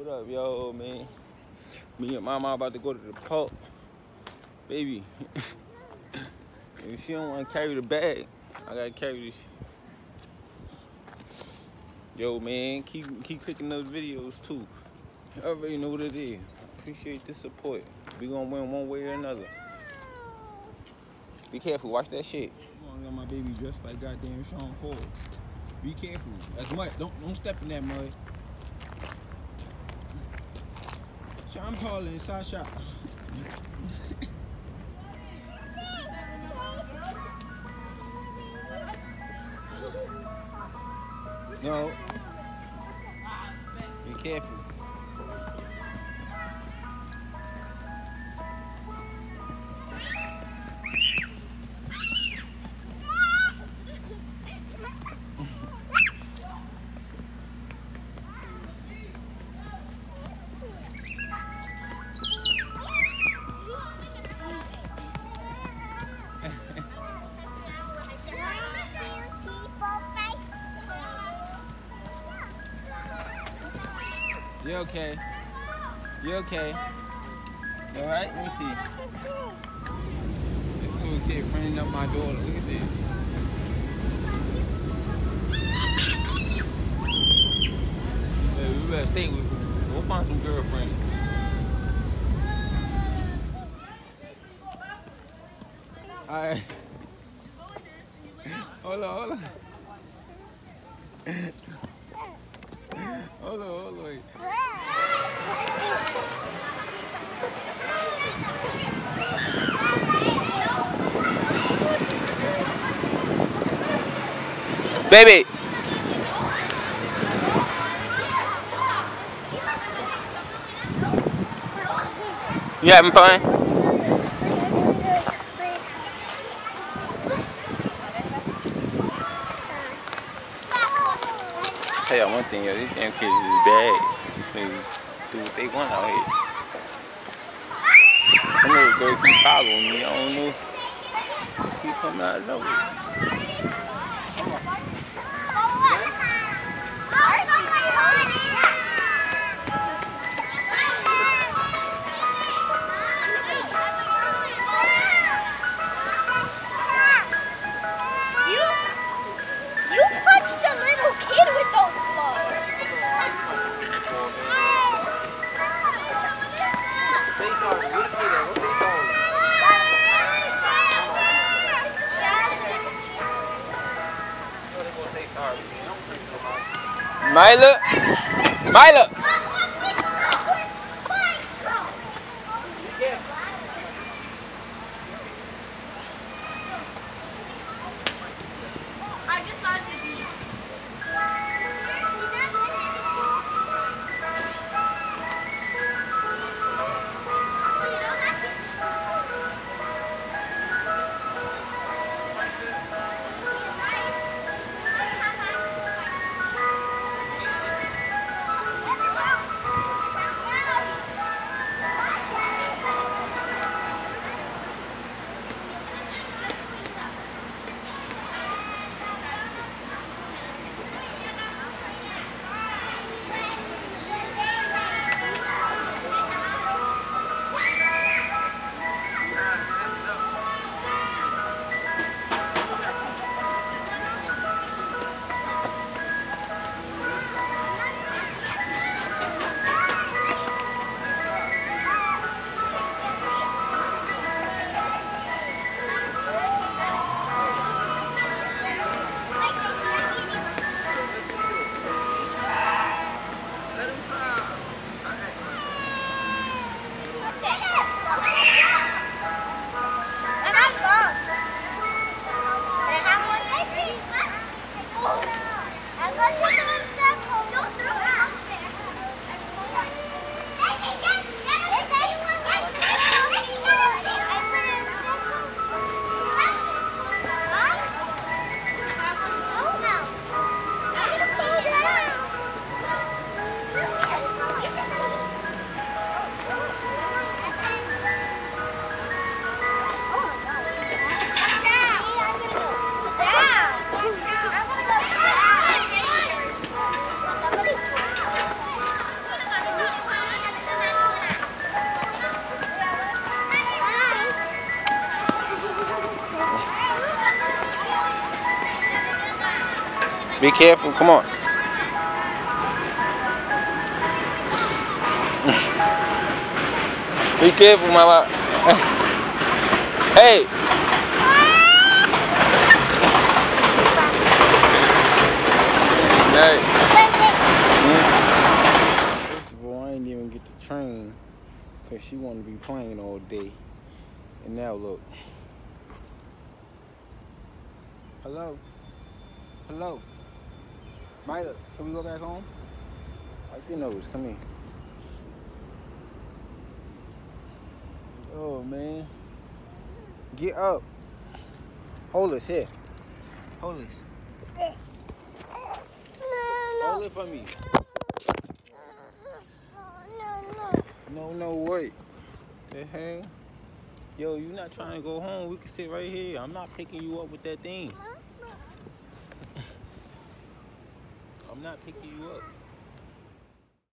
What up, yo, man? Me and Mama about to go to the park. Baby, if she don't want to carry the bag, I gotta carry this. Yo, man, keep clicking those videos too. You already know what it is. Appreciate the support. We gonna win one way or another. Be careful, watch that shit. I got my baby dressed like goddamn Sean Paul. Be careful. That's mud. Don't step in that mud. Sean Paul inside shot. No. Be careful. You okay? You okay? You alright? Let me see. This little kid fronting up my door. Look at this. Hey, we better stay with him. We'll find some girlfriends. Alright. Hold on. Hold on. Baby. You having fun? Tell y'all one thing, yo, these damn kids is bad. These niggas do what they want out here. Some little girl keep following me. I don't know if she keep coming out of nowhere. You punched a little kid with those gloves. Say sorry. What is that? What say sorry? They're gonna say sorry. Mila! I just thought it'd be. Be careful, come on. Be careful, mama. Hey. Hey. First of all, I ain't even get the train because she wanted to be playing all day. And now look. Hello? Hello? Mila, can we go back home? Wipe your nose, come here. Oh, man. Get up. Hold this here. Hold this. Hold it for me. No, wait. The hell? Yo, you not trying to go home? We can sit right here. I'm not picking you up with that thing. I'm not picking you up.